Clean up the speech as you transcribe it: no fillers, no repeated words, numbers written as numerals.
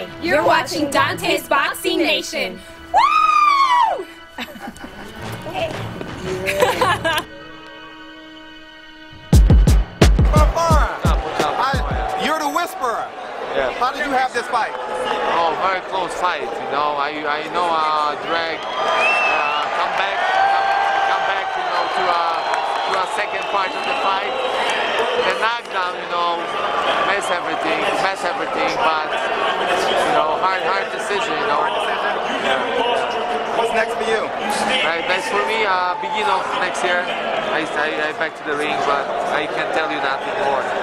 Andrzej. You're watching DONTAE'S Boxing Nation. Woo! Fonfara, you're the whisperer. Yeah. How did you have this fight? Oh, very close fight. You know, I know Drag come back. You know, to a second part of the fight. The knockdown, you know, mess everything. But you know, hard decision. You know. Yeah. What's next for you? Right, next for me, beginning of next year, I back to the ring, but I can't tell you nothing more.